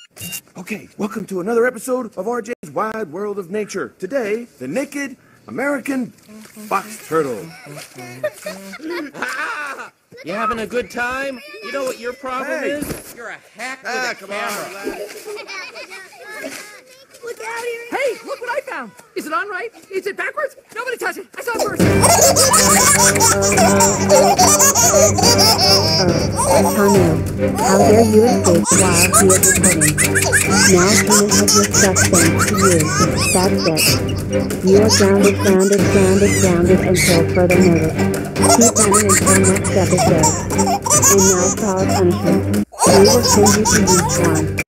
Okay, welcome to another episode of RJ's Wide World of Nature. Today, the naked American box turtle. You having a good time? You know what your problem is? You're a hack with a camera. Look out here. Hey, look what I found. Is it on right? Is it backwards? Nobody touch it. I saw it first. Tanu, how dare you escape while he is recording? Now Tanu has your stuff sent to you. That's it. You are grounded until further notice. Keep running until next episode. And now for our punishment. We will send you to each one.